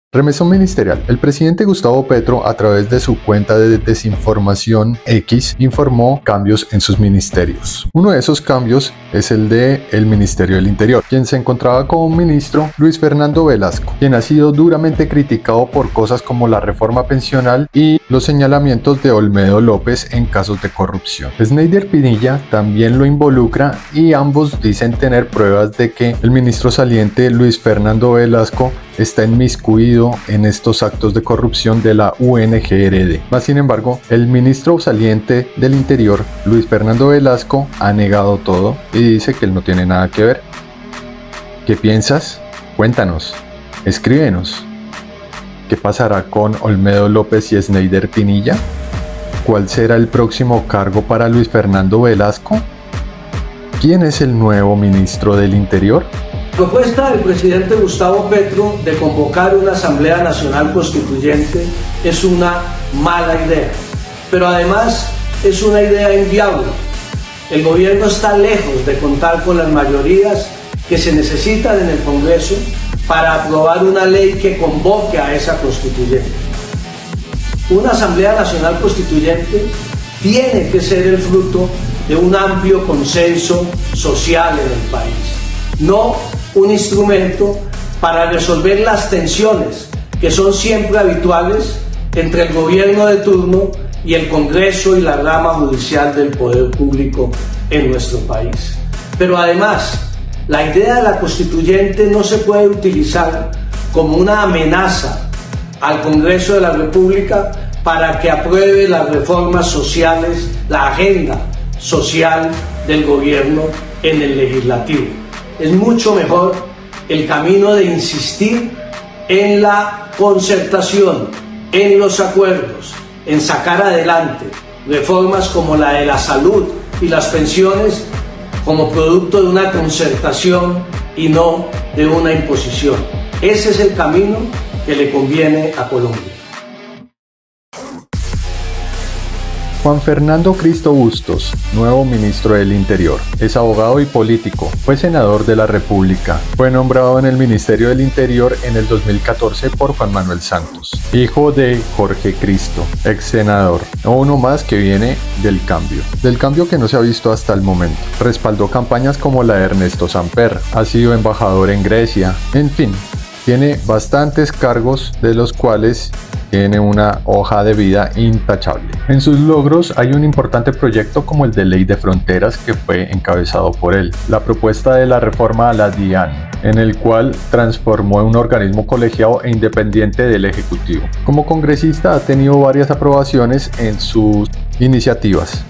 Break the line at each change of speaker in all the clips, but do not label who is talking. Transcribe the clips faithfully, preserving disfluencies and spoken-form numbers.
Remesón ministerial. El presidente Gustavo Petro, a través de su cuenta de desinformación X, informó cambios en sus ministerios. Uno de esos cambios es el de el Ministerio del Interior, quien se encontraba como ministro Luis Fernando Velasco, quien ha sido duramente criticado por cosas como la reforma pensional y los señalamientos de Olmedo López en casos de corrupción. Sneider Pinilla también lo involucra y ambos dicen tener pruebas de que el ministro saliente Luis Fernando Velasco está inmiscuido en estos actos de corrupción de la U N G R D. Mas sin embargo, el ministro saliente del Interior, Luis Fernando Velasco, ha negado todo y dice que él no tiene nada que ver. ¿Qué piensas? Cuéntanos, escríbenos. ¿Qué pasará con Olmedo López y Sneider Pinilla? ¿Cuál será el próximo cargo para Luis Fernando Velasco? ¿Quién es el nuevo ministro del Interior?
La propuesta del presidente Gustavo Petro de convocar una Asamblea Nacional Constituyente es una mala idea, pero además es una idea inviable. El gobierno está lejos de contar con las mayorías que se necesitan en el Congreso para aprobar una ley que convoque a esa constituyente. Una Asamblea Nacional Constituyente tiene que ser el fruto de un amplio consenso social en el país, no un instrumento para resolver las tensiones que son siempre habituales entre el gobierno de turno y el Congreso y la rama judicial del poder público en nuestro país. Pero además, la idea de la constituyente no se puede utilizar como una amenaza al Congreso de la República para que apruebe las reformas sociales, la agenda social del gobierno en el legislativo. Es mucho mejor el camino de insistir en la concertación, en los acuerdos, en sacar adelante reformas como la de la salud y las pensiones como producto de una concertación y no de una imposición. Ese es el camino que le conviene a Colombia.
Juan Fernando Cristo Bustos, nuevo ministro del Interior, es abogado y político, fue senador de la República, fue nombrado en el Ministerio del Interior en el dos mil catorce por Juan Manuel Santos, hijo de Jorge Cristo, ex senador, o uno más que viene del cambio, del cambio que no se ha visto hasta el momento. Respaldó campañas como la de Ernesto Samper, ha sido embajador en Grecia, en fin, tiene bastantes cargos de los cuales tiene una hoja de vida intachable. En sus logros hay un importante proyecto como el de Ley de Fronteras que fue encabezado por él, la propuesta de la reforma a la DIAN, en el cual transformó en un organismo colegiado e independiente del Ejecutivo. Como congresista ha tenido varias aprobaciones en sus iniciativas.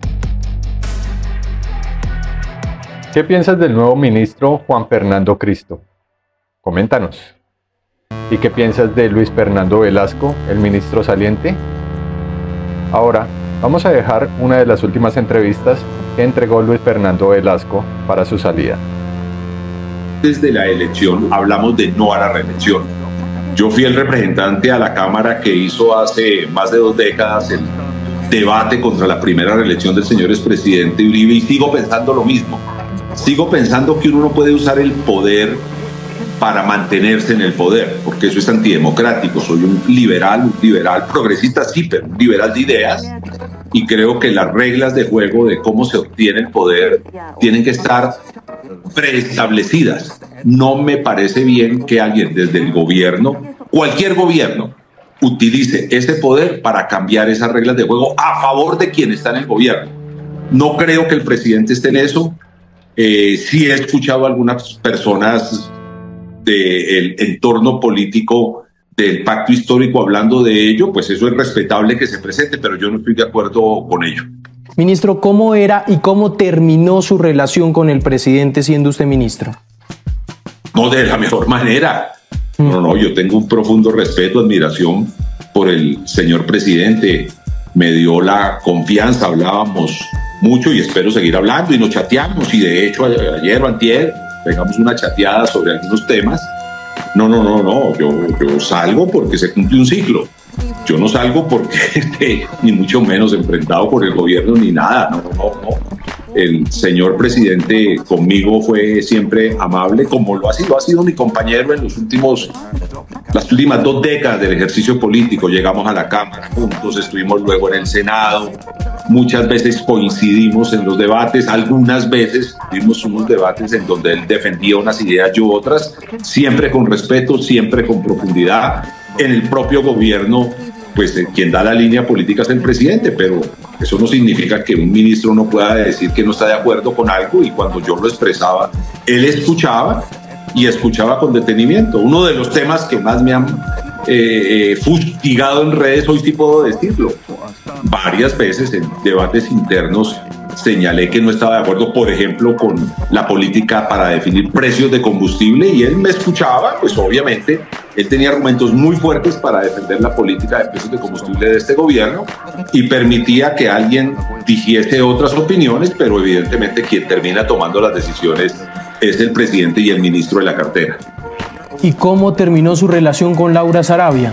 ¿Qué piensas del nuevo ministro Juan Fernando Cristo? Coméntanos. ¿Y qué piensas de Luis Fernando Velasco, el ministro saliente? Ahora, vamos a dejar una de las últimas entrevistas que entregó Luis Fernando Velasco para su salida.
Desde la elección hablamos de no a la reelección. Yo fui el representante a la Cámara que hizo hace más de dos décadas el debate contra la primera reelección del señor expresidente Uribe y sigo pensando lo mismo. Sigo pensando que uno no puede usar el poder para mantenerse en el poder, porque eso es antidemocrático. Soy un liberal, un liberal progresista, sí, pero un liberal de ideas, y creo que las reglas de juego de cómo se obtiene el poder tienen que estar preestablecidas. No me parece bien que alguien desde el gobierno, cualquier gobierno, utilice ese poder para cambiar esas reglas de juego a favor de quien está en el gobierno. No creo que el presidente esté en eso. Eh, sí he escuchado a algunas personas del entorno político del pacto histórico hablando de ello, pues eso es respetable que se presente, pero yo no estoy de acuerdo con ello.
Ministro, ¿cómo era y cómo terminó su relación con el presidente siendo usted ministro?
No, de la mejor manera. Mm. No, no, yo tengo un profundo respeto, admiración por el señor presidente. Me dio la confianza, hablábamos mucho y espero seguir hablando y nos chateamos, y de hecho ayer o antier pegamos una chateada sobre algunos temas. No, no, no, no, yo, yo salgo porque se cumple un ciclo. Yo no salgo porque esté ni mucho menos enfrentado por el gobierno ni nada. No, no, no. El señor presidente conmigo fue siempre amable, como lo ha sido, ha sido mi compañero en los últimos, las últimas dos décadas del ejercicio político. Llegamos a la Cámara juntos, estuvimos luego en el Senado, muchas veces coincidimos en los debates, algunas veces tuvimos unos debates en donde él defendía unas ideas, yo otras, siempre con respeto, siempre con profundidad. En el propio gobierno, pues quien da la línea política es el presidente, pero eso no significa que un ministro no pueda decir que no está de acuerdo con algo, y cuando yo lo expresaba, él escuchaba y escuchaba con detenimiento. Uno de los temas que más me han eh, eh, fustigado en redes, hoy sí puedo decirlo, varias veces en debates internos señalé que no estaba de acuerdo, por ejemplo, con la política para definir precios de combustible, y él me escuchaba. Pues obviamente él tenía argumentos muy fuertes para defender la política de precios de combustible de este gobierno y permitía que alguien dijese otras opiniones, pero evidentemente quien termina tomando las decisiones es el presidente y el ministro de la cartera.
¿Y cómo terminó su relación con Laura Sarabia?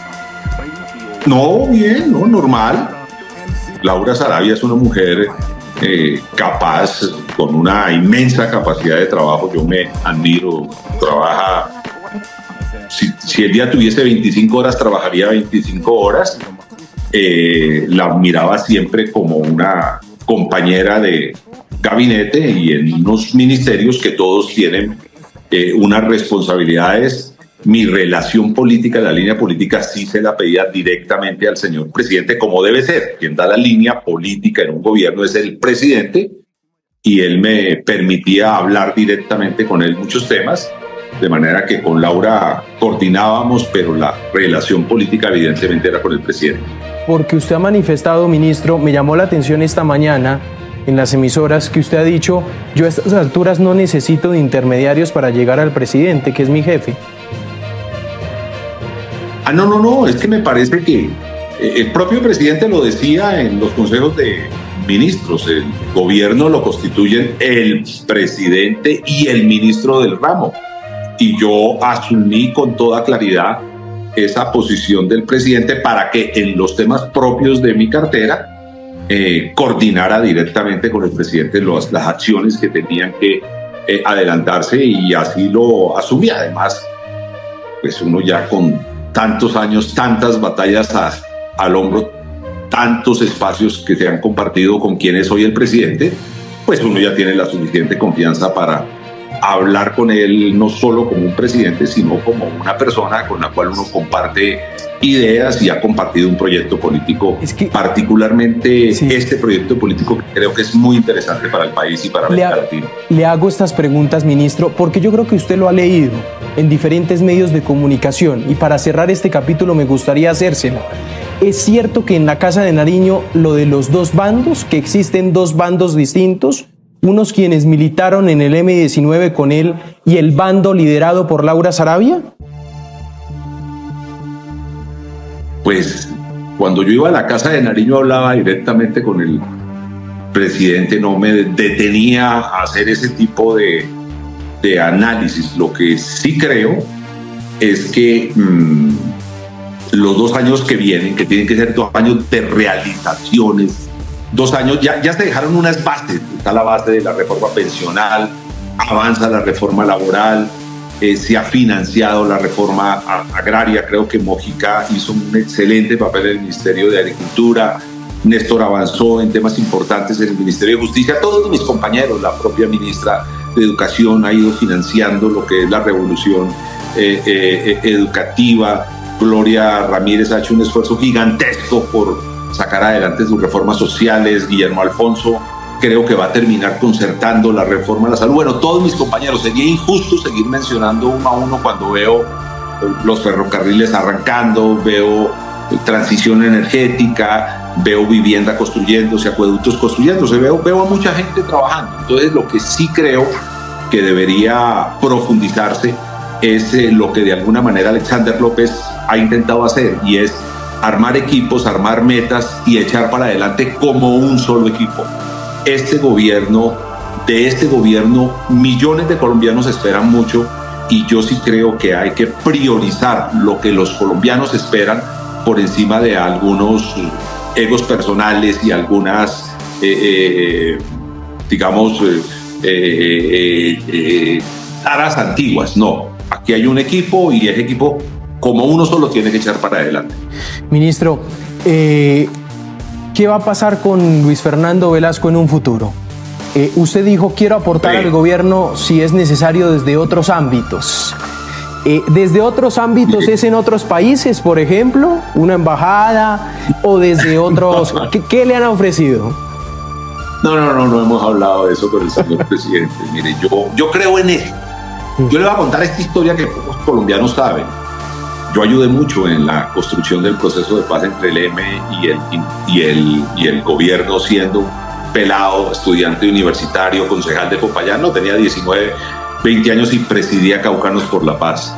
No, bien, no, normal. Laura Sarabia es una mujer eh, capaz, con una inmensa capacidad de trabajo. Yo me admiro, trabaja, si, si el día tuviese veinticinco horas, trabajaría veinticinco horas. Eh, la miraba siempre como una compañera de gabinete y en unos ministerios que todos tienen eh, unas responsabilidades. Mi relación política, la línea política, sí se la pedía directamente al señor presidente, como debe ser. Quien da la línea política en un gobierno es el presidente, y él me permitía hablar directamente con él muchos temas, de manera que con Laura coordinábamos, pero la relación política evidentemente era con el presidente.
Porque usted ha manifestado, ministro, me llamó la atención esta mañana en las emisoras que usted ha dicho: yo a estas alturas no necesito de intermediarios para llegar al presidente, que es mi jefe.
Ah, no, no, no, es que me parece que el propio presidente lo decía en los consejos de ministros. El gobierno lo constituyen el presidente y el ministro del ramo. Y yo asumí con toda claridad esa posición del presidente para que en los temas propios de mi cartera eh, coordinara directamente con el presidente los, las acciones que tenían que eh, adelantarse, y así lo asumí. Además, pues uno ya con tantos años, tantas batallas a, al hombro, tantos espacios que se han compartido con quien es hoy el presidente, pues uno ya tiene la suficiente confianza para hablar con él, no solo como un presidente, sino como una persona con la cual uno comparte ideas y ha compartido un proyecto político, es que, particularmente sí, este proyecto político que creo que es muy interesante para el país y para América Latina.
Le hago estas preguntas, ministro, porque yo creo que usted lo ha leído en diferentes medios de comunicación, y para cerrar este capítulo me gustaría hacérselo. ¿Es cierto que en la Casa de Nariño lo de los dos bandos, que existen dos bandos distintos, unos quienes militaron en el eme diecinueve con él y el bando liderado por Laura Sarabia?
Pues cuando yo iba a la Casa de Nariño hablaba directamente con el presidente, no me detenía a hacer ese tipo de, de análisis. Lo que sí creo es que mmm, los dos años que vienen, que tienen que ser dos años de realizaciones, dos años, ya, ya se dejaron unas bases. Está la base de la reforma pensional, avanza la reforma laboral, eh, se ha financiado la reforma agraria. Creo que Mojica hizo un excelente papel en el Ministerio de Agricultura, Néstor avanzó en temas importantes en el Ministerio de Justicia, todos mis compañeros, la propia ministra de Educación ha ido financiando lo que es la revolución eh, eh, educativa. Gloria Ramírez ha hecho un esfuerzo gigantesco por sacar adelante sus reformas sociales. Guillermo Alfonso creo que va a terminar concertando la reforma de la salud. Bueno, todos mis compañeros, sería injusto seguir mencionando uno a uno cuando veo los ferrocarriles arrancando, veo transición energética, veo vivienda construyéndose, acueductos construyéndose, veo, veo a mucha gente trabajando. Entonces, lo que sí creo que debería profundizarse es eh, lo que de alguna manera Alexander López ha intentado hacer, y es armar equipos, armar metas y echar para adelante como un solo equipo. Este gobierno, de este gobierno, millones de colombianos esperan mucho, y yo sí creo que hay que priorizar lo que los colombianos esperan por encima de algunos egos personales y algunas, eh, eh, digamos, eh, eh, eh, taras antiguas. No, aquí hay un equipo, y ese equipo como uno solo tiene que echar para adelante.
Ministro, eh, ¿qué va a pasar con Luis Fernando Velasco en un futuro? Eh, usted dijo, quiero aportar sí. al gobierno si es necesario desde otros ámbitos. Eh, ¿Desde otros ámbitos sí. es en otros países, por ejemplo? ¿Una embajada? ¿O desde otros? ¿Qué, qué le han ofrecido?
No, no, no, no hemos hablado de eso con el señor presidente. Mire, yo, yo creo en él. Yo le voy a contar esta historia que pocos colombianos saben. Yo ayudé mucho en la construcción del proceso de paz entre el E M y el, y el, y el gobierno, siendo un pelado, estudiante universitario, concejal de Popayán. No, tenía diecinueve, veinte años y presidía Caucanos por la Paz.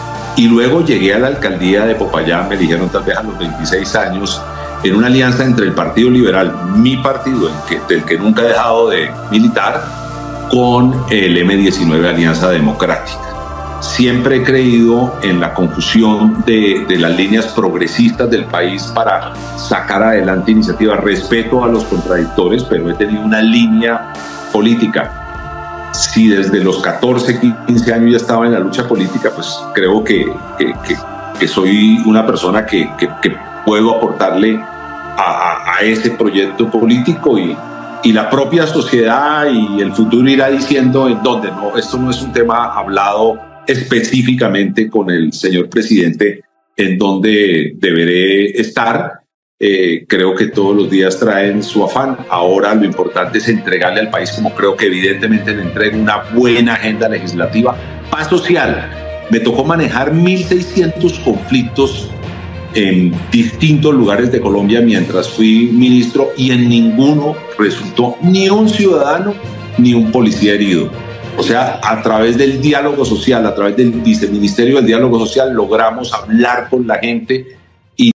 Y luego llegué a la alcaldía de Popayán, me eligieron tal vez a los veintiséis años, en una alianza entre el Partido Liberal, mi partido, el que, del que nunca he dejado de militar, con el eme diecinueve, Alianza Democrática. Siempre he creído en la confusión de, de las líneas progresistas del país para sacar adelante iniciativas. Respeto a los contradictores, pero he tenido una línea política. Si desde los catorce, quince años ya estaba en la lucha política, pues creo que, que, que, que soy una persona que, que, que puedo aportarle a, a, a ese proyecto político, y, y la propia sociedad y el futuro irá diciendo en dónde. No, esto no es un tema hablado específicamente con el señor presidente en donde deberé estar. Eh, creo que todos los días traen su afán. Ahora lo importante es entregarle al país, como creo que evidentemente le entrego, una buena agenda legislativa, paz social. Me tocó manejar mil seiscientos conflictos en distintos lugares de Colombia mientras fui ministro, y en ninguno resultó ni un ciudadano ni un policía herido. O sea, a través del diálogo social, a través del viceministerio del diálogo social, logramos hablar con la gente